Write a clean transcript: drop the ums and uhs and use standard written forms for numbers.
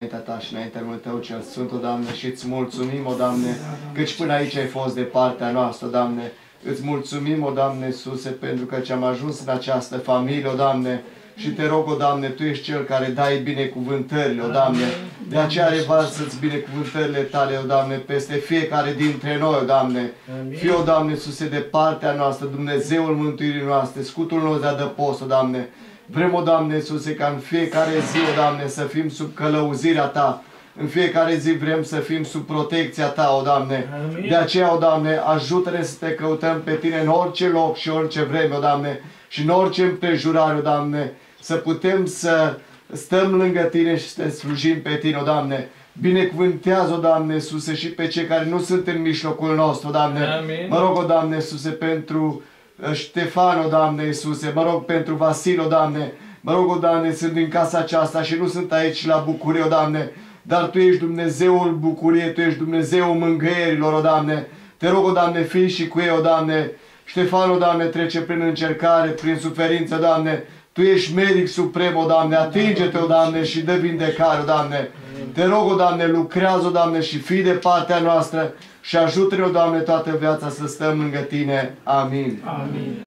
Ta și înaintea numele Tău cel Sfânt, o Doamne, și îți mulțumim, o Doamne, căci până aici ai fost de partea noastră, Doamne. Îți mulțumim, o Doamne Iisuse, pentru că am ajuns în această familie, o Doamne, și Te rog, o Doamne, Tu ești Cel care dai binecuvântările, o Doamne. De aceea revarsă-ți binecuvântările Tale, o Doamne, peste fiecare dintre noi, o Doamne. Fii, o Doamne Iisuse, de partea noastră, Dumnezeul mântuirii noastre, scutul nostru de adăpost, o Doamne. Vrem, o Doamne Iisuse, ca în fiecare zi, o Doamne, să fim sub călăuzirea Ta. În fiecare zi vrem să fim sub protecția Ta, o Doamne. De aceea, o Doamne, ajută-ne să Te căutăm pe Tine în orice loc și orice vreme, o Doamne, și în orice împrejurare, o Doamne, să putem să stăm lângă Tine și să Te slujim pe Tine, o Doamne. Binecuvântează, o Doamne Iisuse, și pe cei care nu sunt în mijlocul nostru, o Doamne. Amin. Mă rog, o Doamne Iisuse, pentru Ștefan, o Doamne Iisuse, mă rog pentru Vasil, o Doamne. Mă rog, o Doamne, sunt din casa aceasta și nu sunt aici la bucurie, o Doamne, dar Tu ești Dumnezeul bucuriei, Tu ești Dumnezeul mângâierilor, o Doamne. Te rog, o Doamne, fii și cu ei, o Doamne. Ștefan, o Doamne, trece prin încercare, prin suferință, Doamne. Tu ești medic suprem, o Doamne, atinge-te, o Doamne, și dă vindecare, o Doamne. Te rog, o Doamne, lucrează, o Doamne, și fii de partea noastră și ajută-ne, o Doamne, toată viața să stăm lângă Tine. Amin. Amin.